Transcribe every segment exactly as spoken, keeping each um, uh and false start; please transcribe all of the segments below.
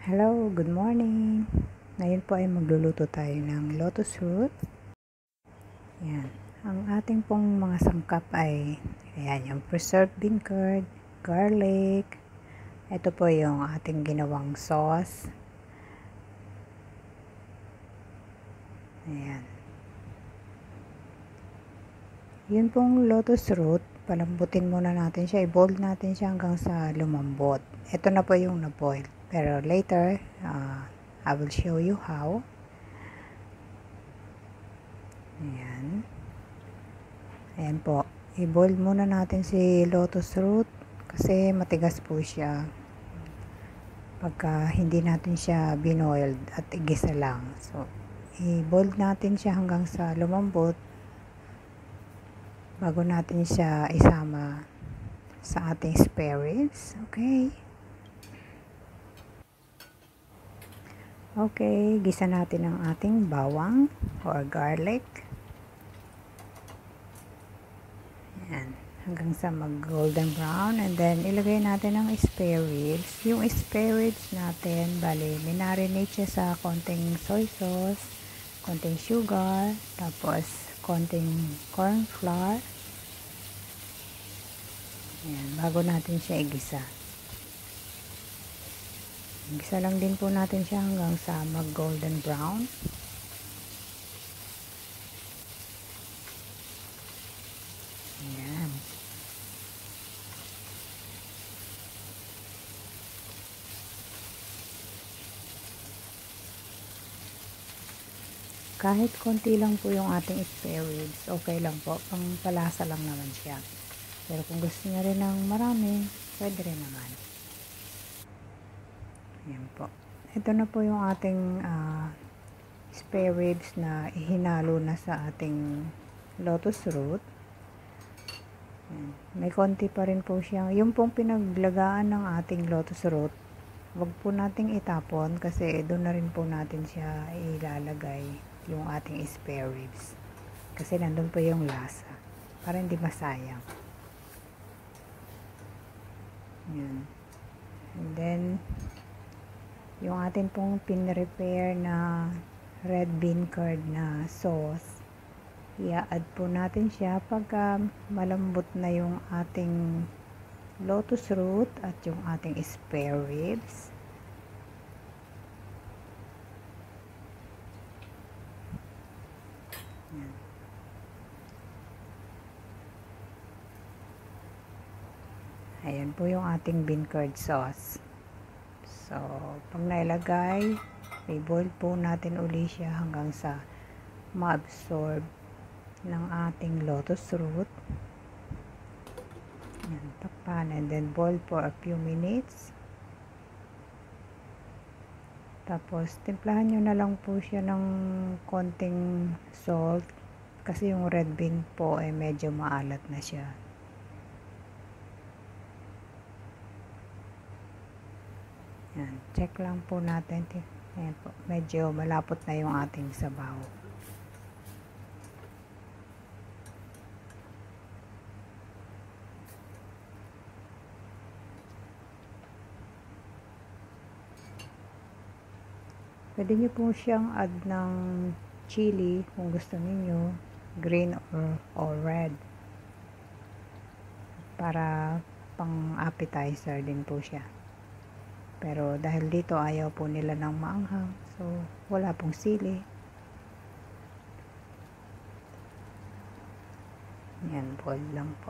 Hello, good morning. Ngayon po ay magluluto tayo ng lotus root. Yan. Ang ating pong mga sangkap ay ayan, yung preserved bean curd, garlic. Ito po yung ating ginawang sauce. Ayan. Yun pong lotus root, palambutin muna natin siya. I-boil natin siya hanggang sa lumambot. Ito na po yung na-boil. Pero later, uh, I will show you how. Ayan. Ayan po. I-boil muna natin si lotus root kasi matigas po siya pagka hindi natin siya binoiled at igisa lang. So, i-boil natin siya hanggang sa lumambot bago natin siya isama sa ating spare ribs. Okay. Okay, gisa natin ang ating bawang or garlic. Ayan, hanggang sa mag golden brown, and then ilagay natin ang spare ribs. Yung spare ribs natin, bali, minarinate siya sa konting soy sauce, konting sugar, tapos konting corn flour. Ayan, bago natin siya igisa. Igisa lang din po natin siya hanggang sa mag golden brown. Ayan. Kahit konti lang po yung ating spare ribs, okay lang po. Pang palasa lang naman siya. Pero kung gusto niya rin ng marami, pwede rin naman. Ayan po. Ito na po yung ating uh, spare ribs na ihinalo na sa ating lotus root. Ayan. May konti pa rin po siya. Yung pong pinaglagaan ng ating lotus root, wag po nating itapon kasi doon na rin po natin siya ilalagay yung ating spare ribs. Kasi nandun po yung lasa. Para hindi masayang. Ayan. And then, yung ating pong pin-repair na red bean curd na sauce, i-add po natin siya pagka malambot na yung ating lotus root at yung ating spare ribs. Ayan. Ayan po yung ating bean curd sauce. So, pag nailagay, i-boil po natin uli siya hanggang sa ma-absorb ng ating lotus root. Ayan, takpan and then boil for a few minutes. Tapos, timplahan nyo na lang po siya ng konting salt kasi yung red bean po ay medyo maalat na siya. Ayan, check lang po natin. Ayan po, medyo malapot na yung ating sabaw. Pwede nyo po siyang add ng chili kung gusto niyo, green or, or red. Para pang appetizer din po siya. Pero dahil dito ayaw po nila ng maanghang, so wala pong sili. Yan, boil lang po.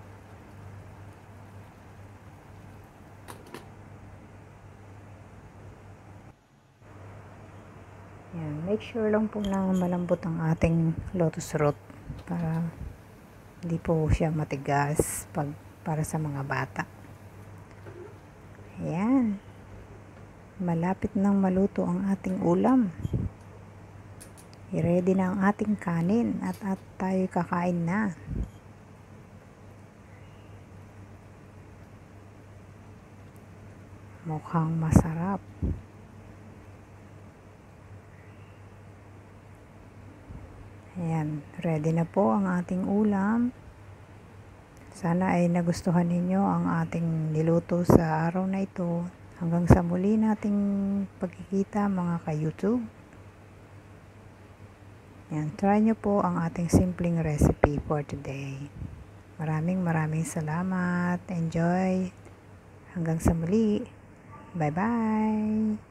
Yan, make sure lang po na malambot ang ating lotus root para hindi po siya matigas pag para sa mga bata. Ayan. Malapit nang maluto ang ating ulam. I-ready na ang ating kanin at, at tayo kakain na. Mukhang masarap. Ayan, ready na po ang ating ulam. Sana ay nagustuhan ninyo ang ating niluto sa araw na ito. Hanggang sa muli nating pagkikita mga ka-YouTube. Yan, try nyo po ang ating simpleng recipe for today. Maraming maraming salamat. Enjoy. Hanggang sa muli. Bye-bye.